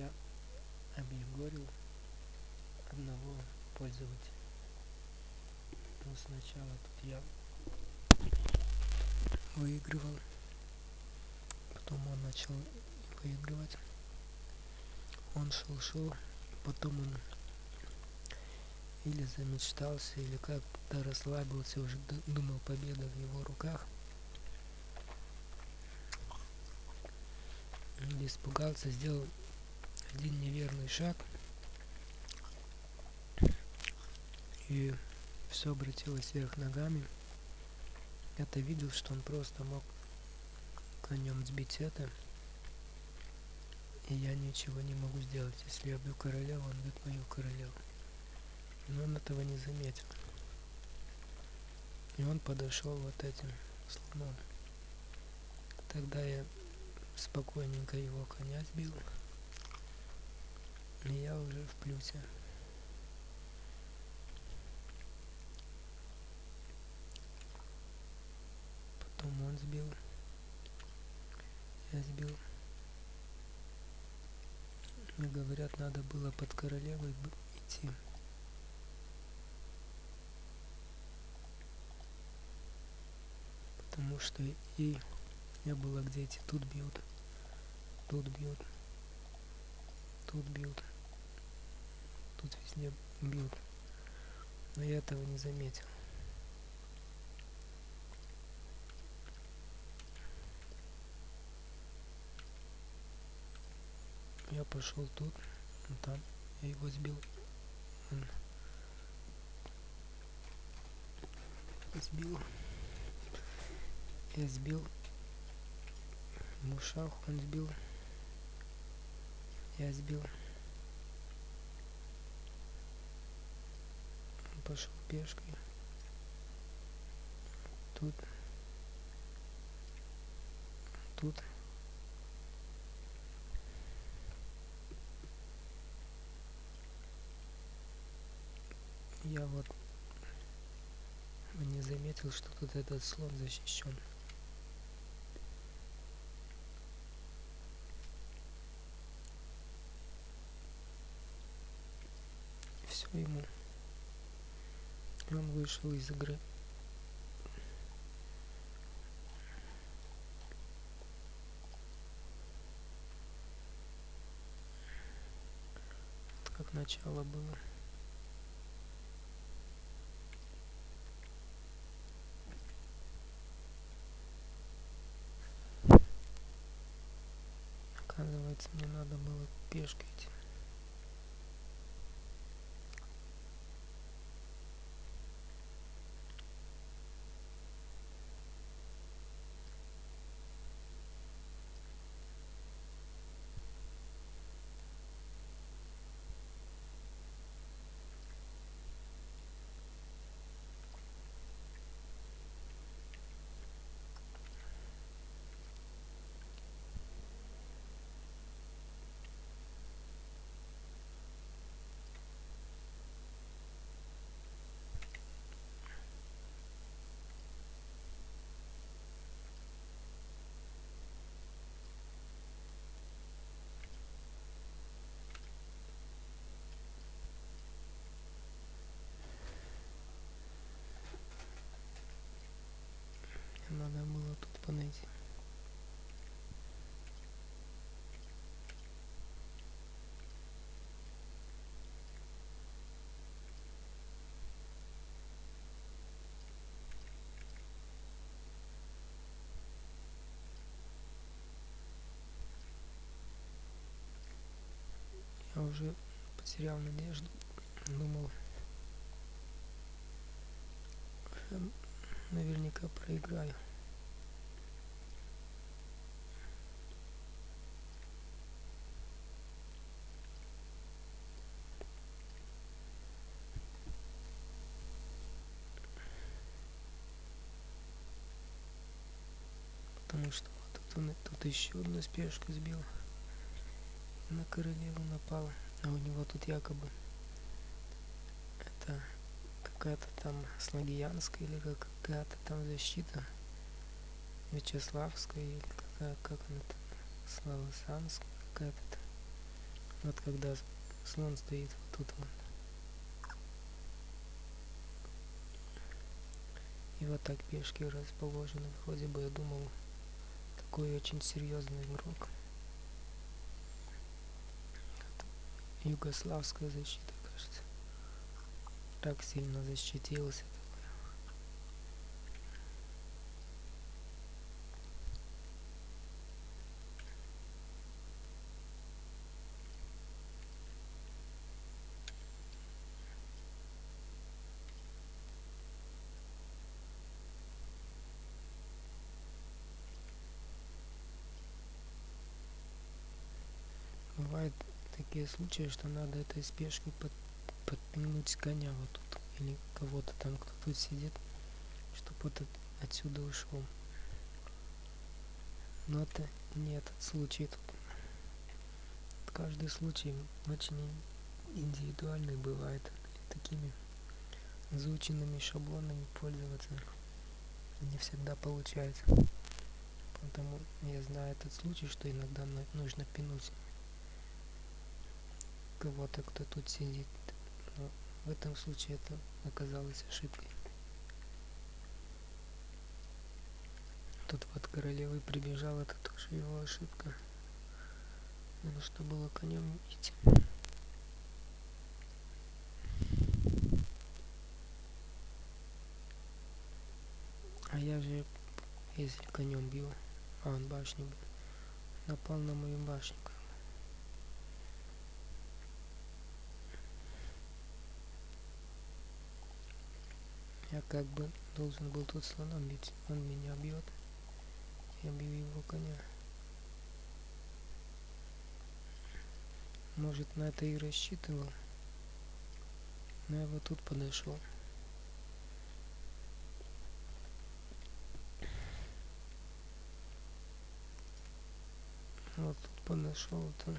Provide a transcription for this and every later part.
я объегорил одного пользователя. Но сначала тут я выигрывал, потом он начал выигрывать. Он шел, потом он или замечтался, или как-то расслабился, уже думал, победа в его руках. Или испугался, сделал один неверный шаг, и все обратилось вверх ногами. Я-то видел, что он просто мог конем сбить это, и я ничего не могу сделать. Если я бью королеву, он бьет мою королеву. Но он этого не заметил. И он подошел вот этим слоном. Тогда я спокойненько его коня сбил, и я уже в плюсе. Потом он сбил, я сбил. Мне говорят, надо было под королевой идти. Потому что ей не было где идти. Тут бьют, тут бьют, тут бьют, тут везде бьют. Но я этого не заметил. Я пошел тут, он там, я его сбил. Он сбил. Я сбил. Ему шах, он сбил. Я сбил. Он пошел пешкой. Тут. Тут. Я вот не заметил, что тут этот слон защищен. Все ему. И он вышел из игры. Вот как начало было. Оказывается, мне надо было пешкой идти. Мне надо было тут подойти. Я уже потерял надежду. Думал, что наверняка проиграю. Потому что вот тут еще одну спешку сбил. И на королеву напал. А у него тут якобы это какая-то там славянская или какая-то там защита Вячеславская или как она там, Славосанская какая-то там. Вот когда слон стоит вот тут вот. И вот так пешки расположены. Вроде бы я думал, такой очень серьезный игрок. Югославская защита, кажется. Так сильно защитился. Бывают такие случаи, что надо этой спешкой подпинуть коня вот тут. Или кого-то там, кто тут сидит, чтобы вот отсюда ушел. Но это не этот случай тут. Каждый случай очень индивидуальный бывает. И такими заученными шаблонами пользоваться не всегда получается. Поэтому я знаю этот случай, что иногда нужно пинуть кого-то, кто тут сидит. Но в этом случае это оказалось ошибкой. Тут вот королевы прибежал, это тоже его ошибка. Надо, что было конем идти. А я же, если конем бил, а он башню бил, напал на мою башню. Я как бы должен был тут слоном бить. Он меня бьет. Я бью его коня. Может, на это и рассчитывал. Но я вот тут подошел. Вот тут подошел, это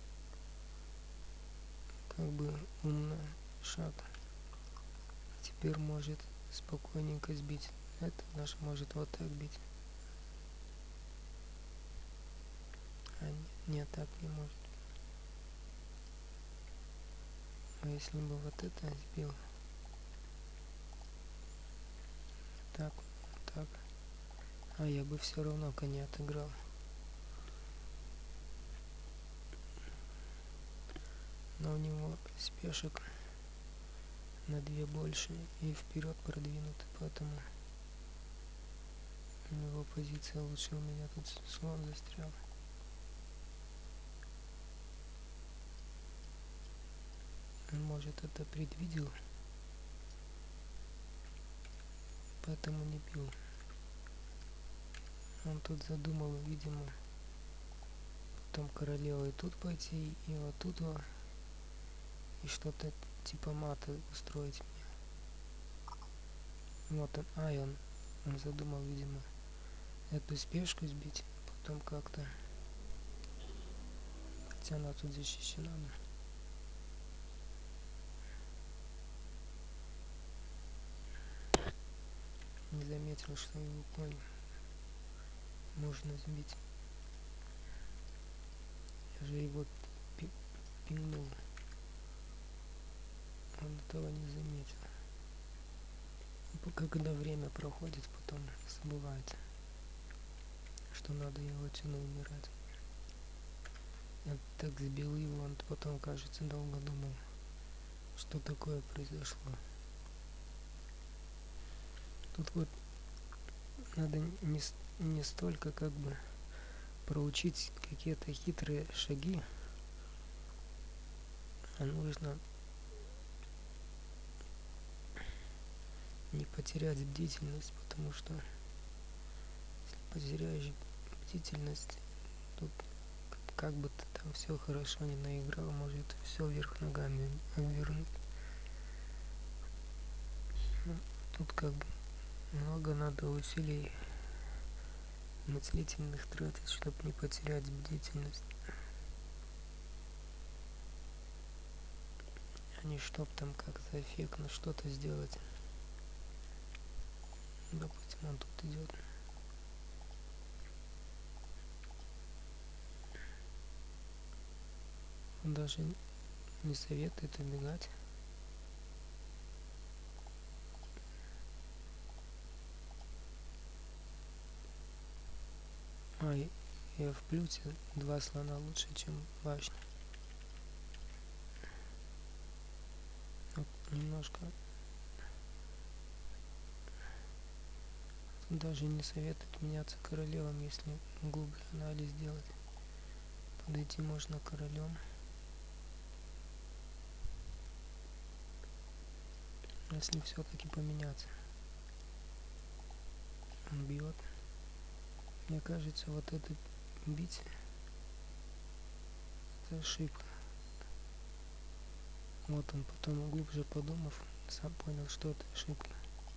как бы умный шаг. Теперь может спокойненько сбить. Это наш может вот так бить. А нет, так не может. А если бы вот это сбил? Так, так. А я бы все равно коня отыграл. Но у него спешек на 2 больше и вперед продвинут, поэтому его позиция лучше. У меня тут слон застрял. Он, может, это предвидел, поэтому не бил. Он тут задумал, видимо, потом королевой тут пойти и вот тут вот, и что-то типа мата устроить мне. Вот он, он задумал, видимо, эту спешку сбить, потом как-то, хотя она тут защищена. Не заметил, что его конь можно сбить. Я же его пинул. Он этого не заметил. Пока когда время проходит, потом забывается, что надо его отсюда убирать. Я так сбил его, он потом, кажется, долго думал, что такое произошло. Тут вот надо не столько как бы проучить какие-то хитрые шаги, а нужно не потерять бдительность, потому что если потеряешь бдительность, тут как бы ты там все хорошо не наиграл, может все вверх ногами обвернуть. Тут как бы много надо усилий мыслительных тратить, чтобы не потерять бдительность. А не чтоб там как-то эффектно что-то сделать. Допустим, он тут идет. Он даже не советует убегать. И в плюсе 2 слона лучше, чем башня. Вот немножко. Тут даже не советует меняться королевом, если глубокий анализ делать. Подойти можно королем. Если все-таки поменяться. Он бьет. Мне кажется, вот это бить это ошибка. Вот он потом, глубже подумав, сам понял, что это ошибка.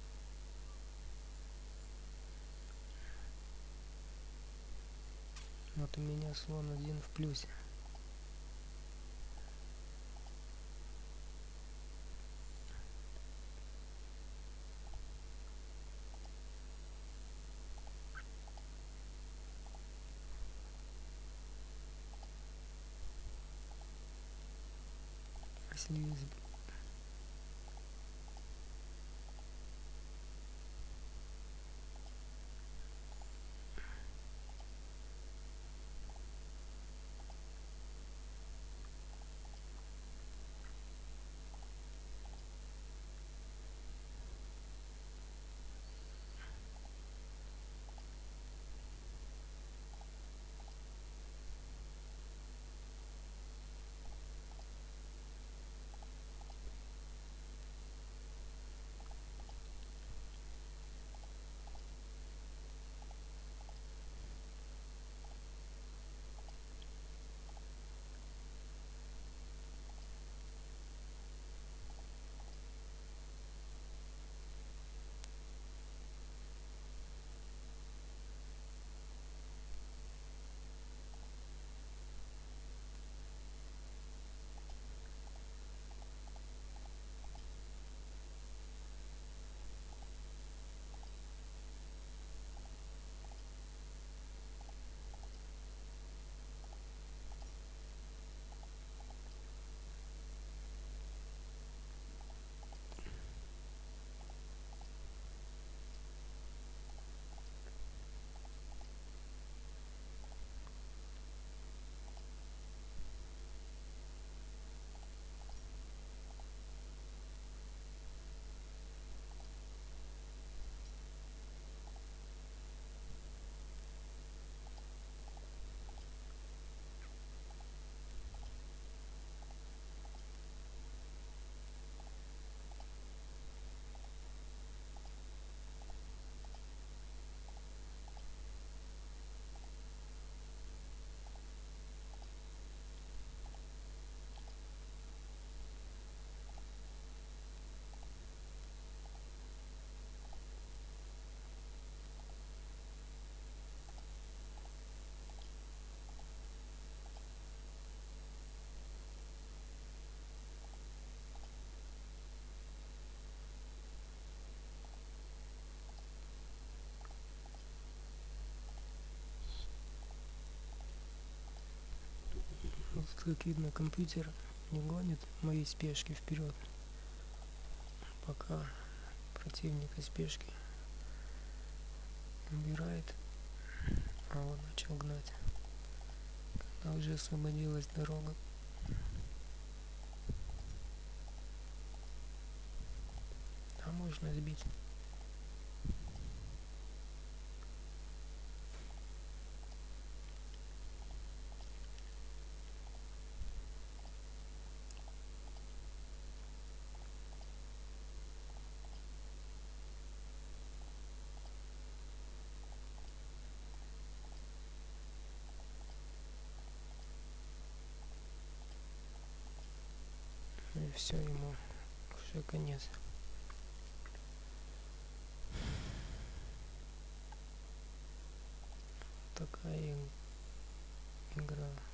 Вот у меня слон 1 в плюсе. Если вот как видно, компьютер не гонит мои спешки вперед, пока противник из спешки убирает, а он начал гнать, когда уже освободилась дорога. А можно сбить. И все, ему уже конец. Такая игра.